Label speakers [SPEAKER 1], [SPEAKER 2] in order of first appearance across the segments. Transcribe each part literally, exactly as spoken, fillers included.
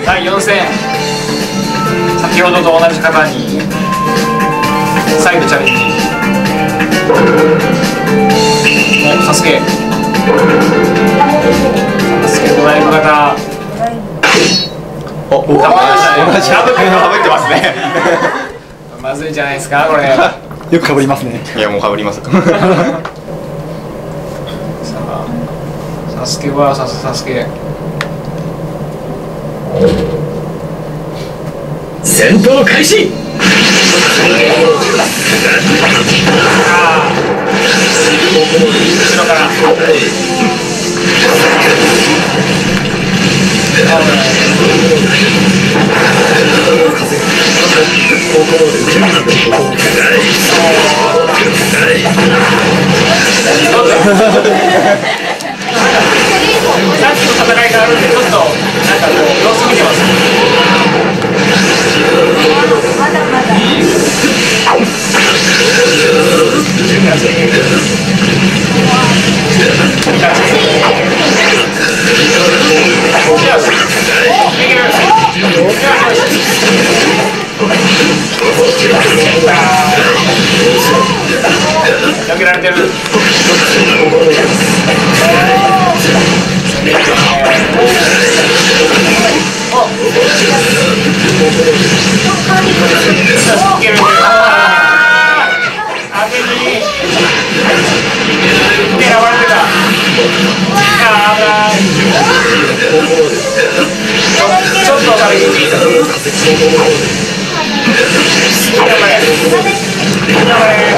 [SPEAKER 1] だいよん戦、先ほどと同じ方に再度チャレンジ。お、サスケサスケドライブ型。
[SPEAKER 2] お、同じ
[SPEAKER 1] かぶ
[SPEAKER 2] ってますね。
[SPEAKER 1] まずいんじゃないですかこれ。
[SPEAKER 3] よくかぶりますね。
[SPEAKER 2] いや、もうかぶります。
[SPEAKER 1] さあ、サスケはサスサスケ。
[SPEAKER 4] 戦闘開始。
[SPEAKER 1] ああ、後ろから。さっきの戦いがあるんで、ちょっとなんかこう様子見てます。
[SPEAKER 5] まだまだ。
[SPEAKER 1] 避けられてる。ちょっと軽い。頑張れ。頑張れ。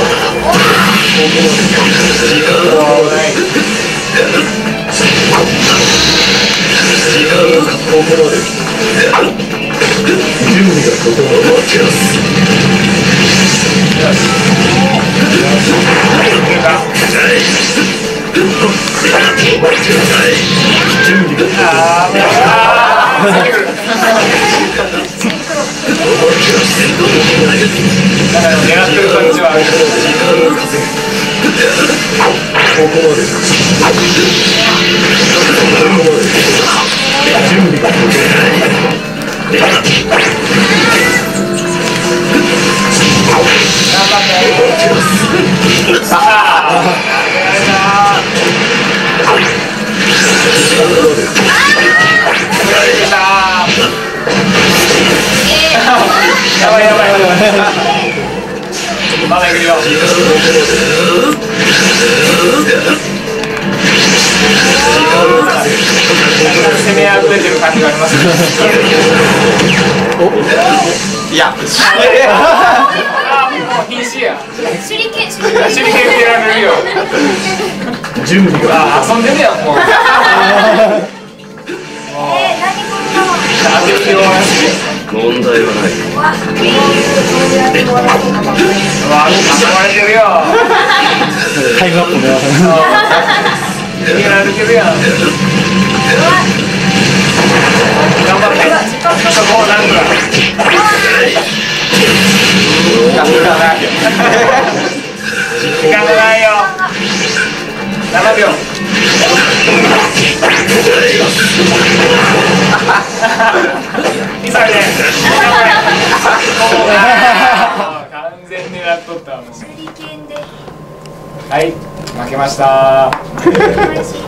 [SPEAKER 1] 狙ってる感じはある。やばいやばいやばい。まだいくよ。攻めあぐれてる感じがありますね。
[SPEAKER 2] いや、
[SPEAKER 1] ああ、もう必死や。
[SPEAKER 5] 手裏剣、手
[SPEAKER 1] 手裏剣入れられるよ。
[SPEAKER 4] 準備が。
[SPEAKER 1] ああ、遊んでるやんもう。
[SPEAKER 5] えー、何こんなの。
[SPEAKER 1] 当てるよ。
[SPEAKER 4] 問題はない。
[SPEAKER 5] うわ、ビール、こうやってもらってるのばっかり。
[SPEAKER 1] うわ、遊ばれてるよ。
[SPEAKER 3] タイムアップね。
[SPEAKER 1] 入れられてるやん。頑張って。そこをなんとか。時間がない。時間がないよ。ななびょう。急いで。完全に狙っとったもん。
[SPEAKER 5] 手裏剣で。
[SPEAKER 1] はい、負けました。
[SPEAKER 5] 美味しい。